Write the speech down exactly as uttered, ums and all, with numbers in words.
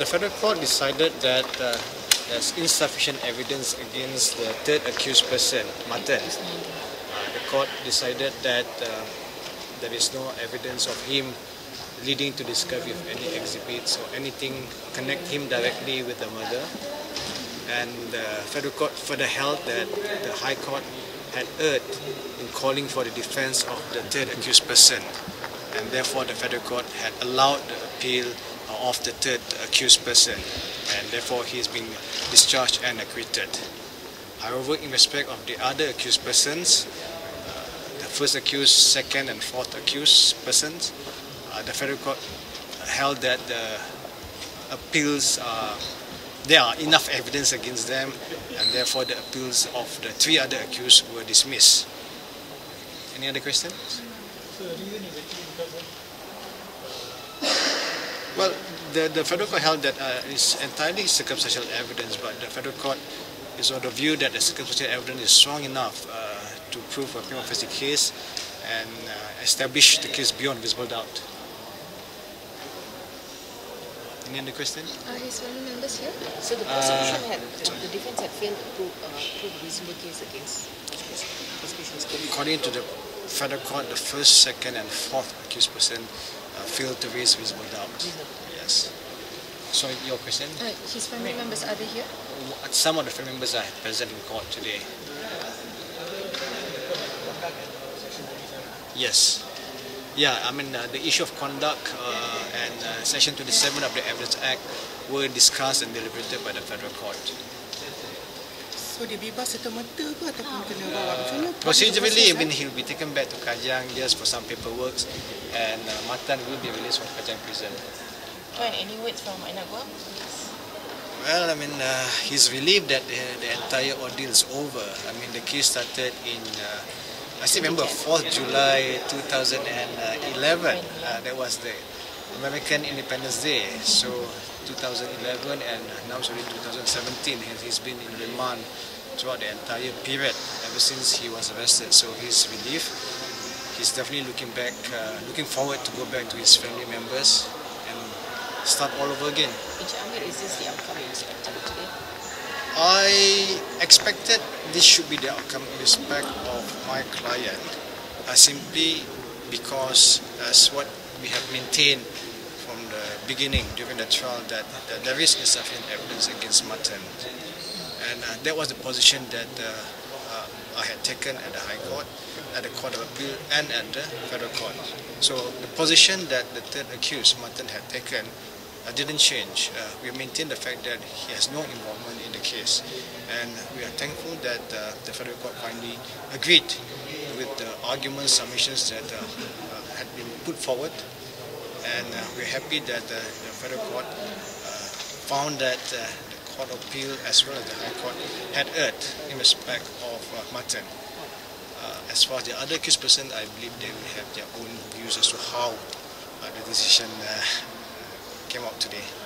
The federal court decided that uh, there's insufficient evidence against the third accused person, Matan. Uh, the court decided that uh, there is no evidence of him leading to discovery of any exhibits or anything connect him directly with the murder. And the federal court further held that the High Court had erred in calling for the defense of the third accused person, and therefore the federal court had allowed the appeal of the third accused person, and therefore he has been discharged and acquitted. However, in respect of the other accused persons, uh, the first accused, second and fourth accused persons, uh, the federal court held that the appeals are there are enough evidence against them, and therefore the appeals of the three other accused were dismissed. Any other questions? So the reason is actually because of Well, the, the federal court held that uh, it's entirely circumstantial evidence, but the federal court is of the view that the circumstantial evidence is strong enough uh, to prove a prima facie case and uh, establish the case beyond visible doubt. Any other question? Are his family members here? So the prosecution had, the defense had failed to prove, uh, prove a reasonable case against prosecution's case. According to the federal court, the first, second and fourth accused person uh, failed to raise visible doubt. Yes. So your question? Uh, his family members, are they here? Some of the family members are present in court today. Yes. Yeah, I mean uh, the issue of conduct uh, and uh, Section twenty-seven of the Evidence Act were discussed and deliberated by the federal court. So dia bebas serta-merta ke ataupun kena bawa macam mana? Procedurally, I mean, he'll be taken back to Kajang just for some paperwork, and uh, Matan will be released from Kajang prison. Tuan, any words from Anak Buah? Well, I mean, uh, he's relieved that the, the entire ordeal is over. I mean, the case started in, uh, I still remember, fourth of July two thousand eleven. Uh, that was the American Independence Day. So, two thousand eleven, and now it's already two thousand seventeen. He's been in remand throughout the entire period, ever since he was arrested. So, he's relieved. He's definitely looking back, uh, looking forward to go back to his family members and start all over again. Encik Amir, is this the outcome you expected today? I expected this should be the outcome in respect of my client, uh, simply because as what we have maintained from the beginning during the trial, that, that there is insufficient evidence against Matan, and uh, that was the position that uh, uh, I had taken at the High Court, at the Court of Appeal and at the Federal Court. So the position that the third accused, Matan, had taken Uh, didn't change. Uh, we maintain the fact that he has no involvement in the case, and we are thankful that uh, the federal court finally agreed with the arguments, submissions that uh, uh, had been put forward, and uh, we're happy that uh, the federal court uh, found that uh, the Court of Appeal as well as the High Court had erred in respect of uh, Matan. Uh, as far as the other accused person, I believe they will have their own views as to how uh, the decision uh, came out today.